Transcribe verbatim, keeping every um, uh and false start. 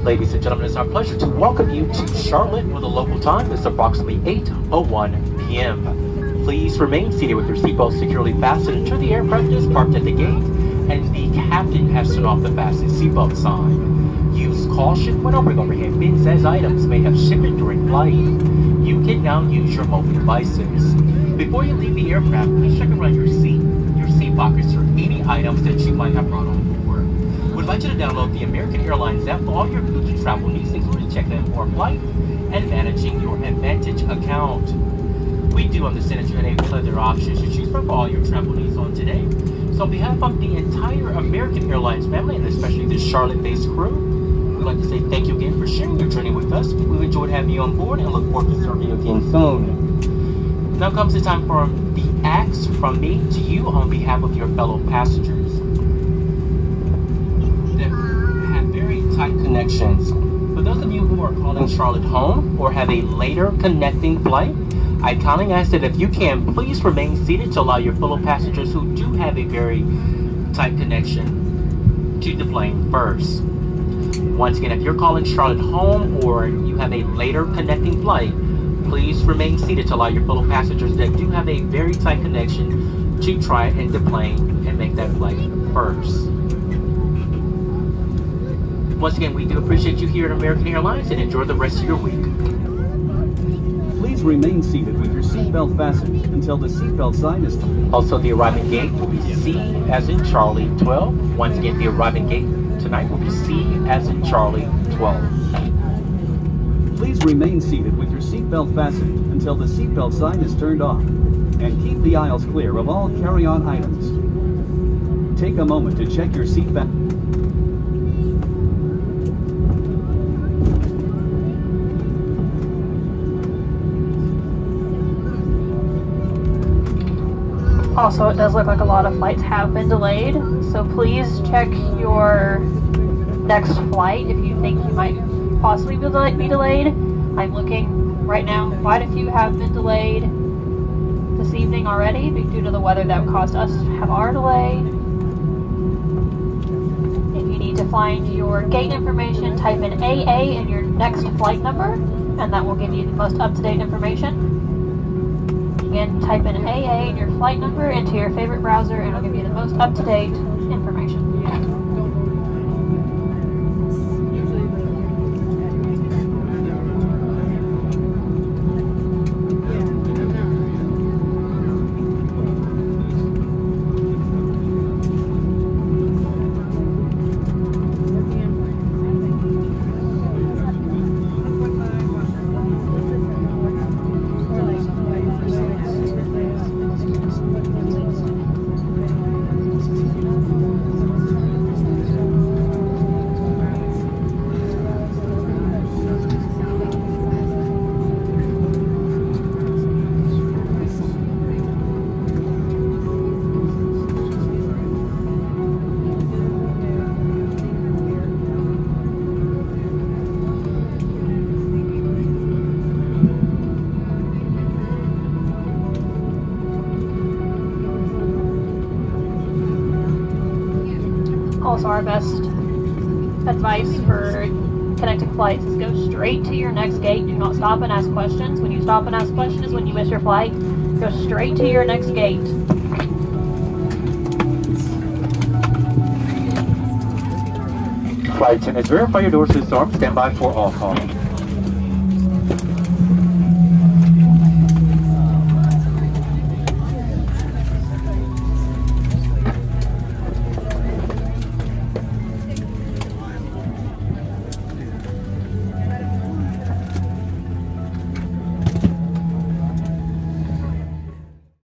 Ladies and gentlemen, it's our pleasure to welcome you to Charlotte with a local time. It's approximately eight oh one p m Please remain seated with your seatbelt securely fastened until the aircraft is parked at the gate and the captain has turned off the fasten seatbelt sign. Use caution when opening overhead bins as items may have shipment during flight. You can now use your mobile devices. Before you leave the aircraft, please check around your seat, your seat pockets, or any items that you might have brought on board. We'd like you to download the American Airlines app for all your future travel needs, including checking for flight and managing your Advantage account. We do understand that you had a plethora of options to choose from for all your travel needs on today. So on behalf of the entire American Airlines family, and especially the Charlotte-based crew, we'd like to say thank you again for sharing your journey with us. We've enjoyed having you on board and look forward to serving you again soon. Now comes the time for the acts from me to you on behalf of your fellow passengers that have very tight connections. For those of you who are calling Charlotte home or have a later connecting flight, I kindly ask that if you can, please remain seated to allow your fellow passengers who do have a very tight connection to the plane first. Once again, if you're calling Charlotte home or you have a later connecting flight, please remain seated to allow your fellow passengers that do have a very tight connection to try and deplane and make that flight first. Once again, we do appreciate you here at American Airlines and enjoy the rest of your week. Please remain seated with your seatbelt fastened until the seatbelt sign is... Also, the arriving gate will be C as in Charlie twelve. Once again, the arriving gate tonight will be C as in Charlie twelve. Please remain seated with your seatbelt fastened until the seatbelt sign is turned off, and keep the aisles clear of all carry-on items. Take a moment to check your seat back. Also, it does look like a lot of flights have been delayed, so please check your next flight if you think you might possibly be delayed. I'm looking right now, quite a few have been delayed this evening already due to the weather that caused us to have our delay. If you need to find your gate information, type in A A and your next flight number, and that will give you the most up-to-date information. Again, type in A A and your flight number into your favorite browser, and it'll give you the most up-to-date information. Also, our best advice for connecting flights is go straight to your next gate. Do not stop and ask questions. When you stop and ask questions is when you miss your flight. Go straight to your next gate. Flight attendants, verify your doors to the storm. Stand by for all calling.